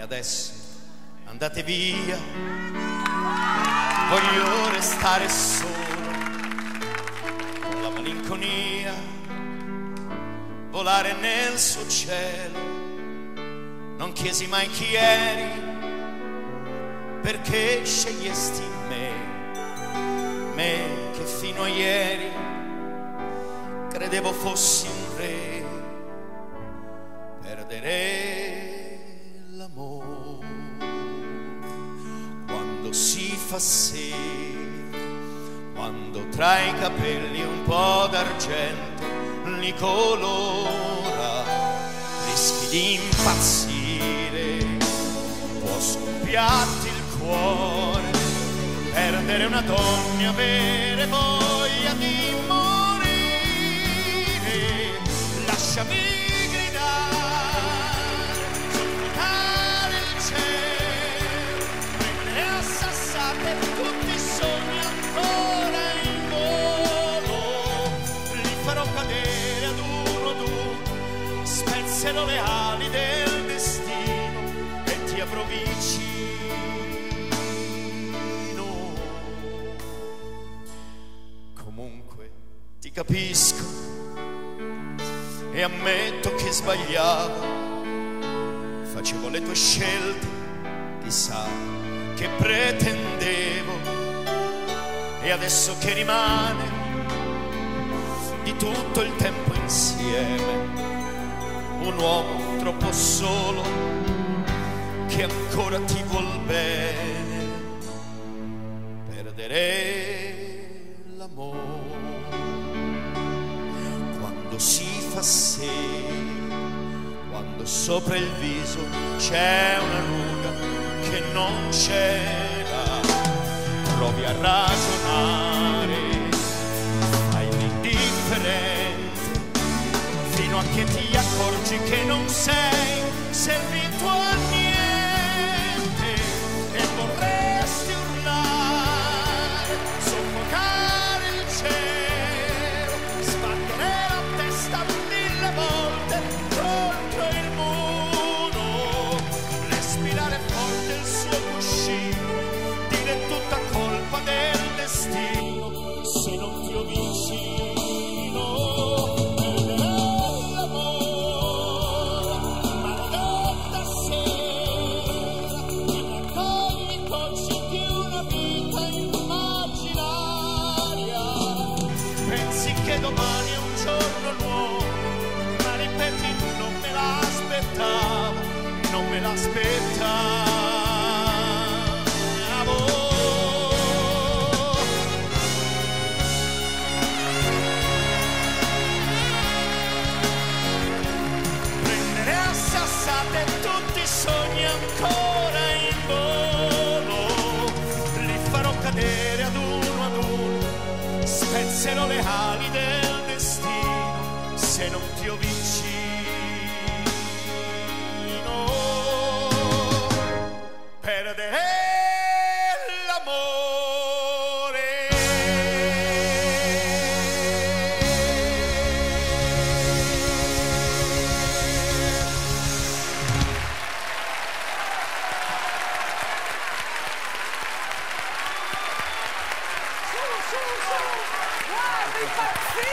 adesso andate via, voglio restare solo con la malinconia, volare nel suo cielo. Non chiesi mai chi eri, perché scegliesti me che fino a ieri credevo fossi un re. Perdere l'amore quando si fa sera, quando tra i capelli un po' d'argento li colora, rischi di impazzire, può scoppiarti il cuore, perdere una donna, avere voglia di morire. Lasciami gridare, soffocare il cielo, prendere a sassate tutti i sogni ancora in volo. Li farò cadere ad uno, spezzerò le ali del destino e ti avrò vicino. Comunque ti capisco e ammetto che sbagliavo, facevo le tue scelte, chissà che pretendevo. E adesso che rimane di tutto il tempo insieme, un uomo troppo solo che ancora ti vuol bene. Perdere l'amore quando si fa sera, quando sopra il viso c'è una ruga che non c'era. Provi a ragionare, fai l'indifferente, fino a che ti accorgi che non sei servito a niente e vorresti urlare, soffocare il cielo, sbattere la testa 1000 volte contro il muro, respirare forte il suo cuscino, dire tutta colpa del destino se non ti ho vicino. Domani è un giorno nuovo, ma ripeti non me l'aspettavo, non me l'aspettavo. Prendere a sassate tutti i sogni ancora in volo, li farò cadere ad uno, spezzerò le ali del destino se non ti ho vicino. Perdere l'amore. Bravi,